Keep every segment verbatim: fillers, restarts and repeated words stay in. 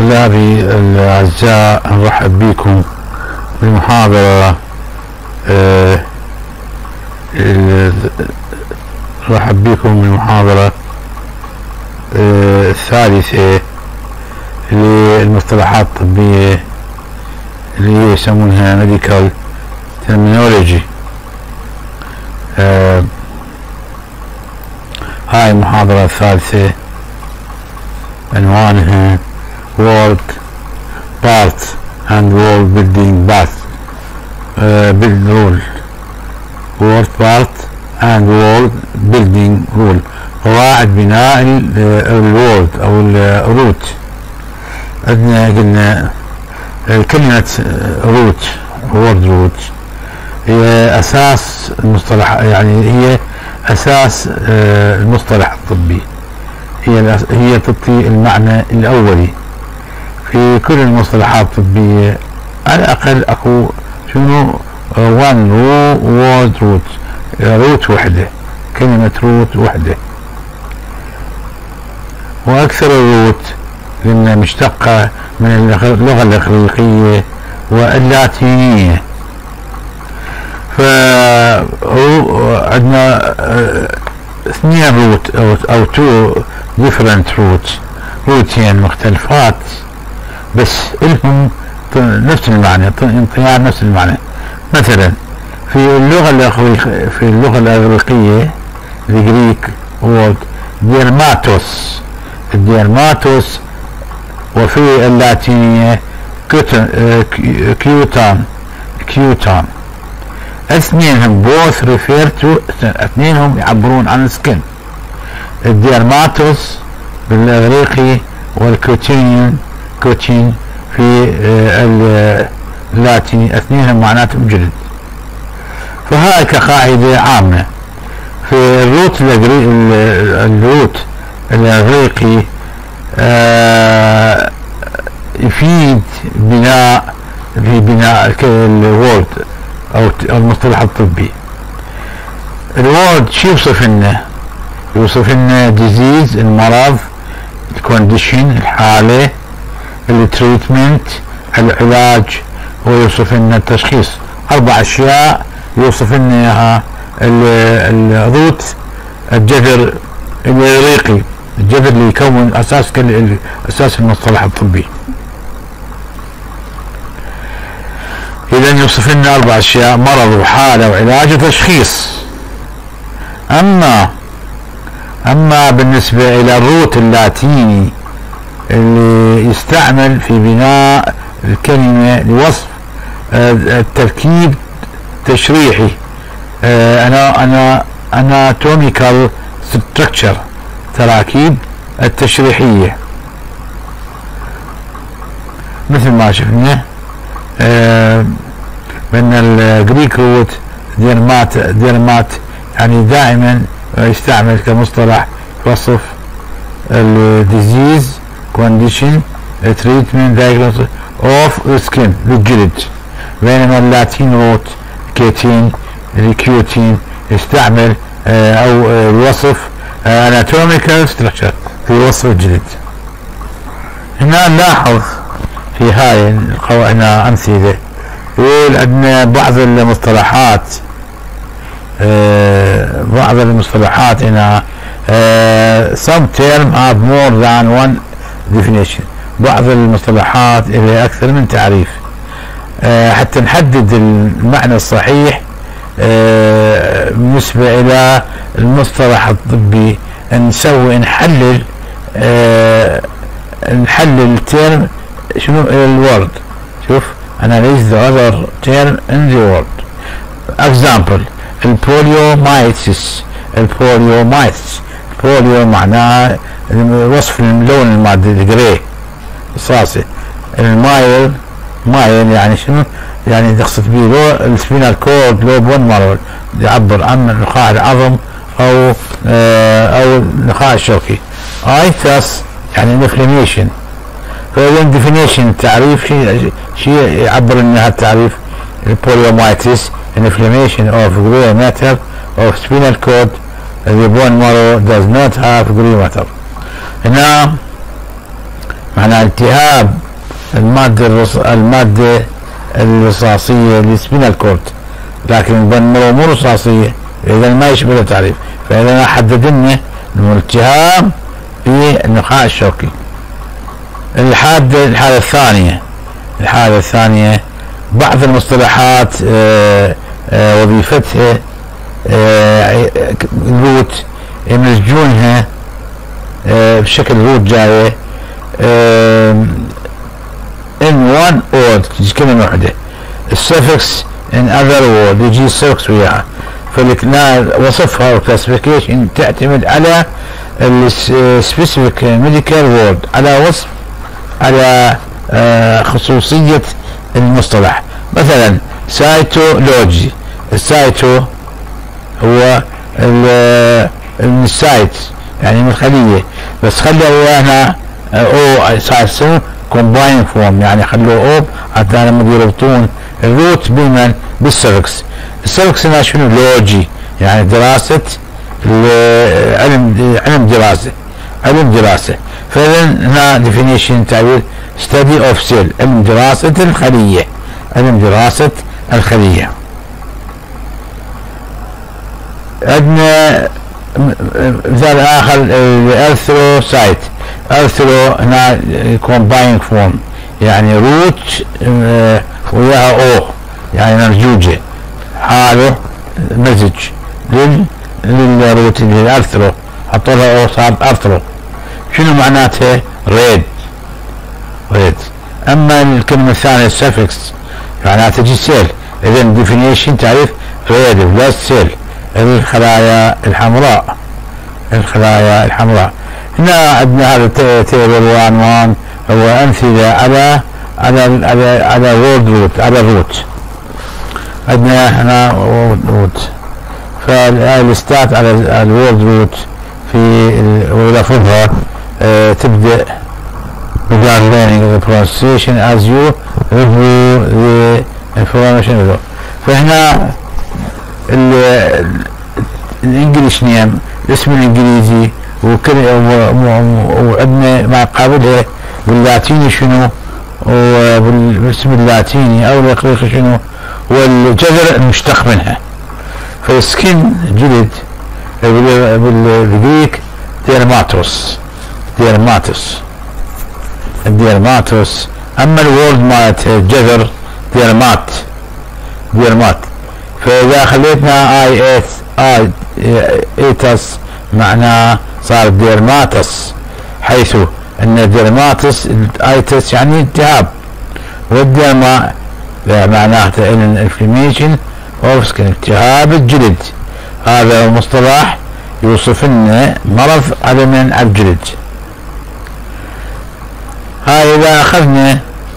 طلابي الأعزاء، نرحب بكم بمحاضرة آه نرحب بكم بالمحاضرة آه الثالثة للمصطلحات الطبية اللي هي يسمونها medical terminology. آه هاي المحاضرة الثالثة عنوانها World Part and World Building Path uh, Build Rule World Part and World Building Rule قواعد بناء الورد أو الروت. عندنا قلنا كلمة روت وورد روت هي أساس المصطلح، يعني هي أساس المصطلح الطبي، هي هي تعطي المعنى الأولي في كل المصطلحات الطبية. على الأقل أكو شنو وان رو وورد روت، روت وحدة، كلمة روت وحدة. وأكثر الروت لأنها مشتقة من اللغة الإغريقية واللاتينية، فعندنا اثنين روت أو أو تو different روت، روتين مختلفات بس لهم نفس المعنى، ينطيان نفس المعنى. مثلا في اللغة الإغريقية في اللغة الإغريقية الجريك وورد ديرماتوس، الديرماتوس، وفي اللاتينية كيوتان كيوتان. اثنينهم both refer to، اثنينهم يعبرون عن السكن، الديرماتوس بالإغريقي والكوتين كوتين في اللاتيني، اثنينهم معناتهم جلد. فهاي كقاعدة عامة. في الروت الروت الإغريقي آه يفيد بناء في بناء الوورد أو المصطلح الطبي. الوورد شو يوصف لنا؟ يوصف لنا ديزيز، المرض، الكونديشن، الحالة، التريتمنت، العلاج، ويوصف لنا التشخيص. أربع أشياء يوصف لنا إياها الروت الجذر الإغريقي، الجذر اللي يكون أساس أساس المصطلح الطبي. إذا يوصف لنا أربع أشياء: مرض وحالة وعلاج وتشخيص. أما أما بالنسبة إلى الروت اللاتيني اللي يستعمل في بناء الكلمة لوصف التركيب تشريحي، أنا أنا anatomical structure، تراكيب التشريحية، مثل ما شفنا آه بأن الجريك روت ديرمات ديرمات يعني دائما يستعمل كمصطلح يوصف الديزيز، كونديشن، تريتمنت، دايجنوستيك اوف سكين للجلد. بينما اللاتين روت كيتين الكيوتين يستعمل آه او آه يوصف anatomical structure في وصف الجلد. هنا نلاحظ في هاي القواعد أمثلة، يقول عندنا بعض المصطلحات آه بعض المصطلحات هنا آه some term have more than one definition، بعض المصطلحات إلى أكثر من تعريف. آه حتى نحدد المعنى الصحيح آه بالنسبة إلى المصطلح الطبي، نسوي نحلل آه نحلل التيرم شنو الورد. شوف analyze the other term in the word. example البوليومايتس، البوليومايتس البوليو معناها وصف اللون المادي الجري رصاصي. المايل مايل يعني شنو؟ يعني تقصد به لو السبينال كورد، لو بون مارول، يعبر عن نخاع العظم او آه او النخاع الشوكي. ايتس يعني انفلاميشن. فاذا ديفينيشن التعريف شيء شيء يعبر انها التعريف البوليومايتس inflammation of gray matter of spinal cord, the bone marrow does not have gray matter. هنا معناها التهاب المادة الرص... المادة الرصاصية السبينال كورد، لكن البون مو رصاصية، إذا ما يشبه التعريف. فإذا حدد لنا إنه التهاب في النخاع الشوكي. الحادة الحالة الثانية الحالة الثانية بعض المصطلحات آآ آآ وظيفتها روت يمزجونها بشكل روت جاية in one word، كلمة واحدة. السفكس in other word يجي السفكس وياها، فوصفها وكلاسيفيكيشن تعتمد على السبيسيفيك ميديكال وورد، على وصف على خصوصية المصطلح. مثلا سايتولوجي، السايتو هو من السايت يعني من الخلية، بس خلوا ويانا او سايتو كومباين فورم، يعني خلوا او حتى لما يربطون الروت بمن بالسفكس. السفكس هنا شنو؟ لوجي يعني دراسة علم علم دراسة علم دراسة. فإذا هنا ديفينيشن تعبير study of cell، علم دراسة الخلية علم دراسة الخلية. عندنا مثال آخر الأرثروسايت، أرثرو هنا كومباين فورم يعني روت وياها او يعني مرجوجة، حاله مزج لل للروت للأرثرو، حطوا لها او صارت أرثرو. شنو معناتها؟ ريد ريد. أما الكلمة الثانية السفكس معناتها تجي سيل. إذا ديفينيشن تعريف ريد بلاد سيل، الخلايا الحمراء الخلايا الحمراء. هنا عندنا هذا تيبل وان وان هو أمثلة على على على على وورد روت، على الروت. عندنا هنا روت، فالستات على الوورد روت في ولفظها اه تبدأ regard learning the pronunciation as you review the information. فهنا الانجليش نيم الاسم الانجليزي وعندنا ما قابلها باللاتيني شنو، وبالاسم اللاتيني او الاقليقي شنو، والجذر المشتق منها. فالسكين جلد بالجريك ديرماتوس ديرماتوس الديرماتوس. اما الورد مالت الجذر ديرمات ديرمات. فاذا خليتنا اي اس اي ايتس معناه صار ديرماتس، حيث ان الديرماتس ايتس يعني التهاب، والديرما معناته ان الانفلاميشن اوف سكين التهاب الجلد. هذا مصطلح يوصف لنا مرض على من الجلد. هاي اذا اخذنا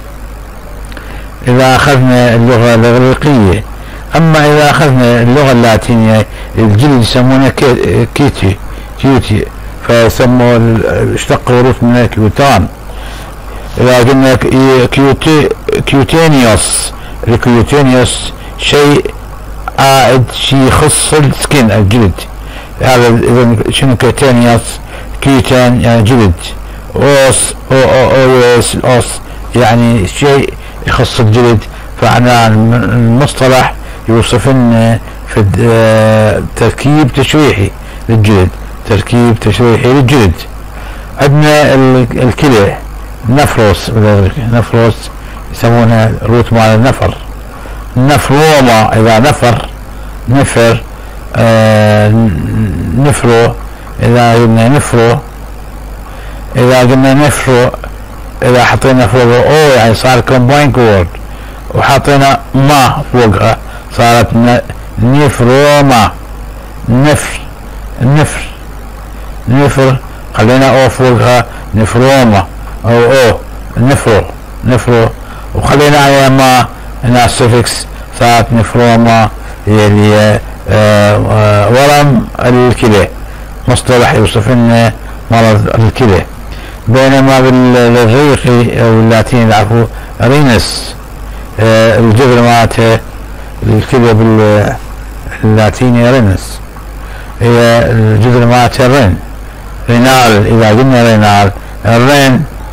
اذا اخذنا اللغة الاغريقية. اما اذا اخذنا اللغة اللاتينية الجلد يسمونه كيتي كيوتي، فيسموا اشتقوا الروت من الكيوتان. اذا قلنا كيوتي كيوتينيوس، الكيوتينيوس شيء عائد شيء يخص السكين الجلد. هذا اذا شنو كيوتينيوس؟ كيوتان يعني جلد، اوس او او اوس اوس يعني شيء يخص الجلد. فاحنا المصطلح يوصف لنا في تركيب تشريحي للجلد، تركيب تشريحي للجلد. عندنا الكلى نفروس، نفروس يسمونها روت مال النفر. نفروما اذا نفر نفر آه نفرو اذا قلنا نفرو اذا قلنا نفرو اذا حطينا فوقه او يعني صار كومباين وورد، وحطينا ما فوقها صارت نفروما. نفر نفر نفر خلينا او فوقها نفروما او او نفرو نفرو، وخلينا عليها ما هنا السفكس صارت نفروما اللي آه ورم الكلى، مصطلح يوصف لنا مرض الكلى. بينما بالغريقي او اللاتيني العفو رينس، آه الجذر مالته الكلى باللاتيني رينس، هي الجذر مالته رين. رينال اذا قلنا رينال، الرين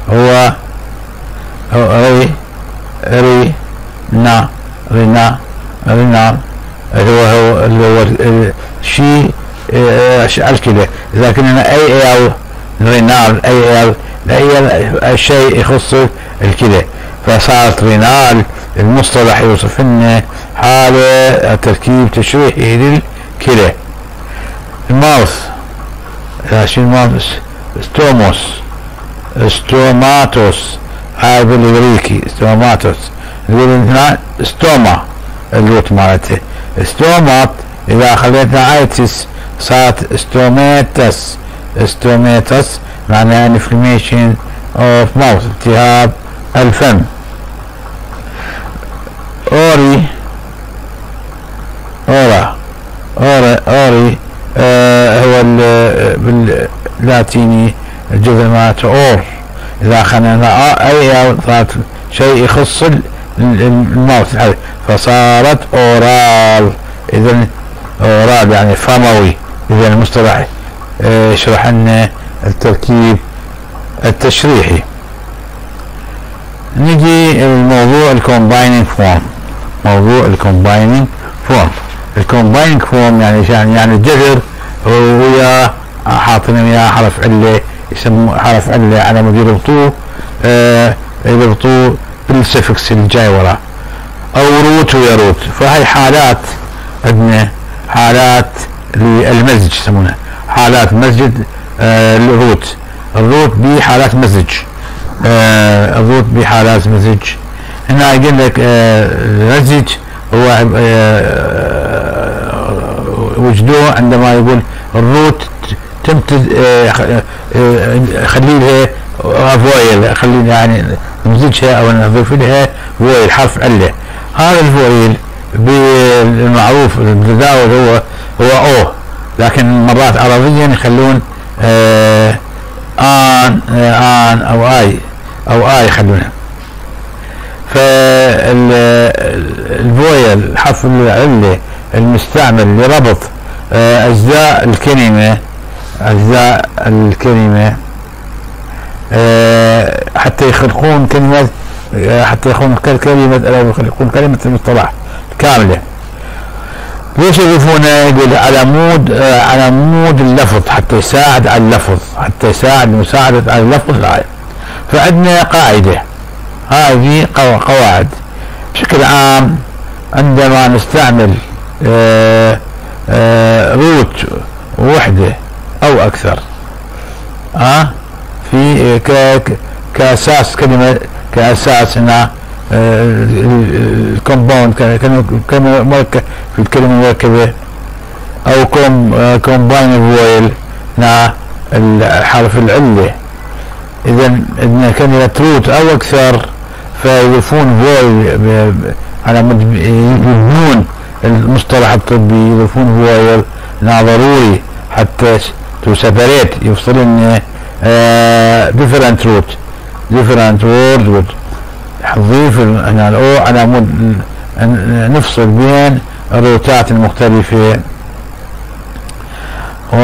هو ري ري نا رينا رينار هو هو اللي هو شيء الكلى. اذا كنا اي ال رينال اي ال اي شيء يخص الكلى، فصارت رينال المصطلح يوصف لنا حالة تركيب تشريحي للكلى. الماوث شو الماوث؟ ستوموس ستوماتوس هاي بالغريكي ستوماتوس، نقول هنا ستوما الروت مالته ستومات. اذا خليتنا ايتس صارت ستوميتس ستوميتس معناها انفلاميشن اوف ماوث التهاب الفم. اوري اورا اوري اوري آه هو باللاتيني الجذر مالته اور. اذا اخذنا اي صارت شيء يخص الماوث فصارت اورال. اذا اورال يعني فموي. اذا المصطلح يشرح لنا التركيب التشريحي. نجي الموضوع الكومبايننج فورم. موضوع الكومبايننج فورم الكومبايننج فورم يعني يعني الجذر ويا حاطين وياه حرف عله، يسموه حرف عله على مود يربطوه آه يربطوه بالسفكس اللي جاي وراه، او روت ويا روت. فهي حالات عندنا حالات للمزج يسمونها حالات مزج آه الروت. الروت بحالات مزج آه الروت بحالات مزج. هنا يقول لك آه المزج هو آه وجدوه عندما يقول الروت تمتد آه آه خلي لها فويل، خلي يعني نمزجها او نضيف لها فويل حرف عله. هذا الفويل بالمعروف المتداول هو هو او، لكن مرات عربيا يخلون آه ان آه ان او اي او اي يخلونها. فالفويل حرف العله المستعمل لربط آه اجزاء الكلمه اجزاء الكلمه آه حتى يخلقون كلمه آه حتى يخلقون كلمه او يخلقون كلمه المصطلح كامله. ليش يضيفونه؟ يقول على مود آه على مود اللفظ حتى يساعد على اللفظ، حتى يساعد مساعدة على اللفظ العام. فعندنا قاعدة، هذه قواعد بشكل عام عندما نستعمل آه آه روت وحدة او اكثر ها آه في كاساس كلمة، كاساس هنا الكومباوند كلمة مركبة في الكلمة المركبة، او كوم كومباين فويل مع الحرف العلة. اذا عندنا كلمة روت او اكثر فيضيفون فويل على مود يبنون المصطلح الطبي، يضيفون فويل هنا ضروري حتى تو سيبريت يفصلن ديفرنت روت ديفرنت وورد. نضيف هنا الاو على مود نفصل بين الروتات المختلفة. و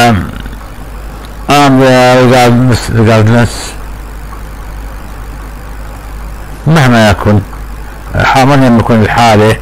ام ريجاردلس مهما يكن مهما يكون الحالة،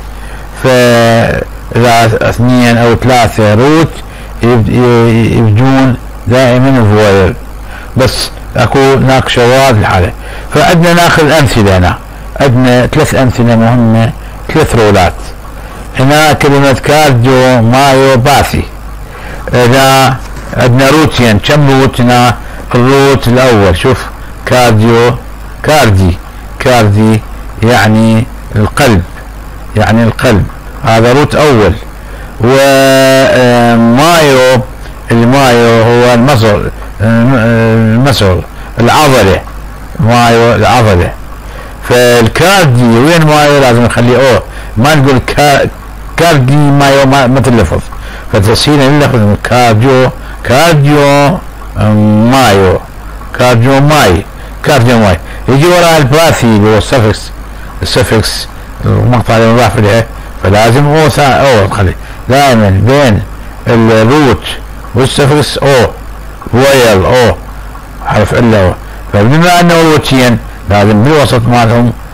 فإذا اثنين او ثلاثة روت يبدون دائما الفويل، بس اكو هناك شواذ الحالة. فعندنا ناخذ امثله. هنا عندنا ثلاث امثله مهمه، ثلاث رولات. هنا كلمه كارديو مايو باثي. اذا عندنا روتين، كم روت هنا؟ الروت الاول شوف كارديو كاردي كاردي يعني القلب، يعني القلب، هذا روت اول. ومايو المايو هو المصل المصل العضله، مايو العضله. فالكاردي وين مايو؟ لازم نخليه او، ما نقول كاردي مايو ما, ما تلفظ، فتسهيلا نلفظ كارديو كارديو مايو كارديو ماي كارديو ماي. يجي وراء الباثي اللي هو السفكس السفكس المقطع اللي نضاف لها، فلازم او او خلي دائما بين الروت والسفكس او فويل او حرف الا. فبما انه الوجهين لازم بالوسط مالهم